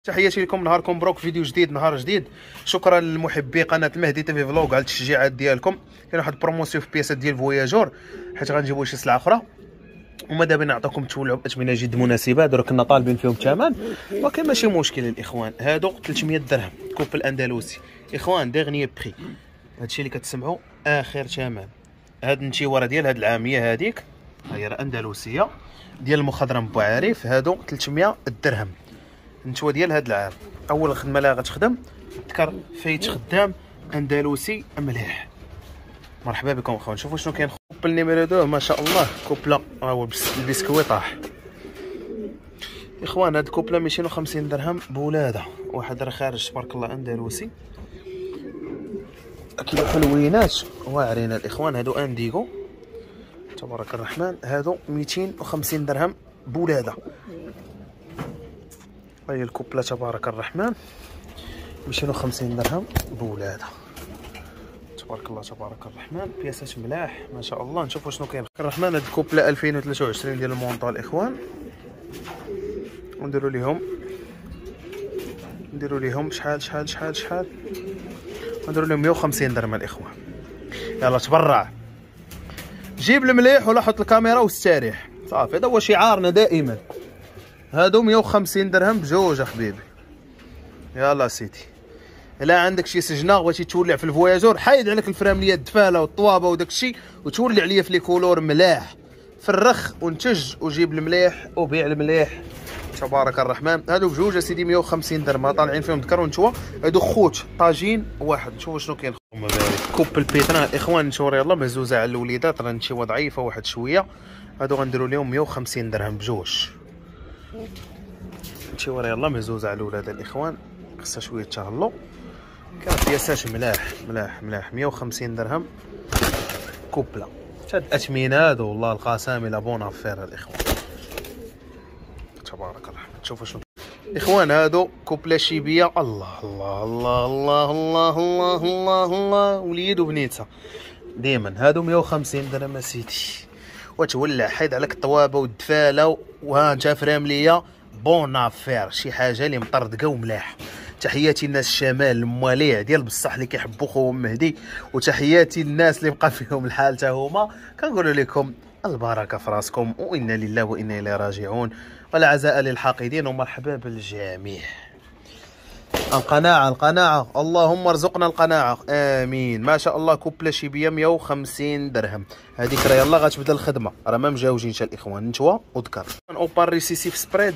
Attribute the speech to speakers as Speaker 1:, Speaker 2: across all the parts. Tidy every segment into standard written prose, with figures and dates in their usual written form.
Speaker 1: تحياتي لكم، نهاركم مبروك، فيديو جديد نهار جديد. شكرا للمحبي قناه المهدي تيفي فلوق على التشجيعات ديالكم. كاين واحد البروموسيون في بياسات ديال فواياجور، حيت غنجيبوا شي سلعه اخرى وما دابا نعطيكم تولعوا باثمنه جد مناسبه. درك كنا طالبين فيهم الثمن ولكن ماشي مشكل الاخوان. هادو 300 درهم كوب الاندلسي اخوان، ديغني بري. هادشي اللي كتسمعوا اخر ثمن. هاد النتيوره ديال هاد العاميه هذيك هي اندلسيه ديال المخضرم بوعريف، هادو 300 درهم. النتوه ديال هاد العام اول خدمه لها غتخدم تذكر فايت خدام اندلسي مليح. مرحبا بكم اخوان. شوفوا شنو كاين. كوبل نيميرو 2 ما شاء الله، كوبلا هو البسكوي طاح اخوان. هاد كوبلا 250 درهم بولاده، واحد راه خارج تبارك الله اندلسي، كيلو حلوينات واعرين الاخوان. هادو انديغو تبارك الرحمن، هادو 250 درهم بولاده. هاي الكوبلا تبارك الرحمن 250 درهم بولاده، تبارك الله تبارك الرحمن. بياسات ملاح ما شاء الله. نشوفوا شنو كاين الرحمن. هاد الكوبلا 2023 ديال المونطا الاخوان، ونديروا ليهم شحال نديروا لهم 150 درهم الاخوان. يلا تبرع، جيب المليح ولا حط الكاميرا واستريح صافي. هذا هو شعارنا دائما. هادو 150 درهم بجوج حبيبي. يلا سيدي، الا عندك شي سجنه بغيتي تولع في الفواياجور، حيد عليك الفرامليات الدفاله والطوابه وداك الشيء وتولع عليا في لي كولور ملاح. فرخ وانتج وجيب المليح وبيع المليح تبارك الرحمن. هادو بجوج سيدي 150 درهم، طالعين فيهم ذكر ونتوى. هادو خوت طاجين واحد. نشوفوا شنو كاين. كوب البيتران الاخوان نشور يلا مهزوزه على الوليدات، راه نتشوى ضعيفه واحد شويه. هادو غنديروا لهم 150 درهم بجوج. نتشوى يلا مهزوزه على الولاد الاخوان، خصها شويه تهلو. كان بياسات ملاح 150 درهم كوبلا. هاد الاثمنه هادو والله القاسم الى بون افير الاخوان تبارك الرحمن. شوفوا شنو اخوان. هادو كوبلا شيبيه. الله الله الله الله الله الله الله الله، وليد وبنيتها ديما. هادو 150 درهم سيدي، وتولع حيد عليك الطوابه والدفاله وها انت فرامليه بون افير، شي حاجه اللي مطردقه وملاح. تحياتي للناس الشمال المواليع ديال بصح اللي كيحبوا خوهم مهدي، وتحياتي للناس اللي بقى فيهم الحال حتى هما. كنقول لكم البركه في راسكم، وانا لله وانا اليه راجعون، والعزاء للحاقدين ومرحبا بالجميع. القناعه اللهم ارزقنا القناعه امين. ما شاء الله. كوبلا شيبيه 150 درهم. هذيك راه يلا غتبدا الخدمه، راه ما مجاوجينش الاخوان. نتوى وذكر اوبار ريسيسيف سبريد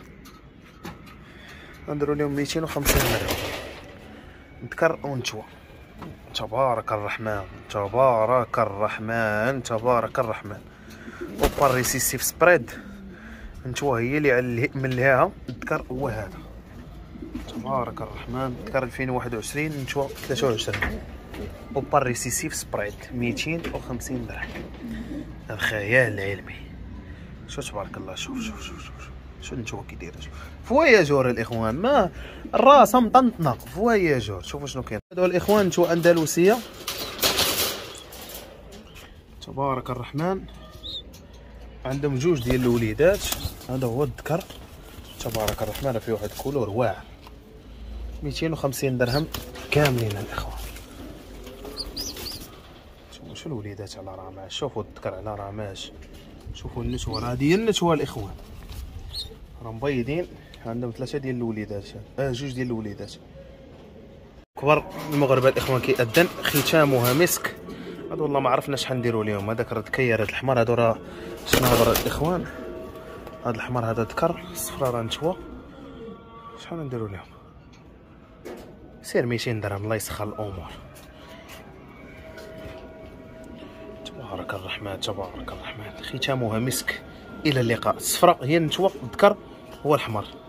Speaker 1: نديروا لهم 250 درهم نذكر ونتوى. تبارك الرحمن تبارك الرحمن تبارك الرحمن. اوبار ريسيسيف سبريد نتوى هي اللي من لها نذكر هو هذا تبارك الرحمن. نذكر 2021 نتوى 23. اوبار ريسيسيف سبريد 250 درهم. الخيال العلمي. شو تبارك الله. شوف شو نتوما كي دايره. فواياجور الاخوان، ما الراسه مطنطنه فواياجور. شوفوا شنو كاين. هادو الاخوان نتوما اندلسيه تبارك الرحمن. عندهم جوج ديال الوليدات. هذا هو الذكر تبارك الرحمن، فيه واحد كولور واعر. 250 درهم كاملين الاخوان. شوفوا الوليدات على راماش، شوفوا الذكر على راماش، شوفوا النتوه. هذه هي النتوه الاخوان، راه مبيضين. عندهم 3 ديال الوليدات، جوج ديال الوليدات كبر. المغربه الاخوان كيأذن ختامها مسك. هادو والله ما عرفنا شحال نديروا لهم. هذاك راه ذكير، هاد الحمار هادو راه شناور الاخوان. هاد الحمار هذا ذكر، الصفرا راه نتوى. شحال نديروا لهم؟ سير 200 درهم الله يسخر الامور. تبارك الرحمن تبارك الرحمن. ختامها مسك. الى اللقاء. الصفراء هي النتوى، الذكر هو الحمر.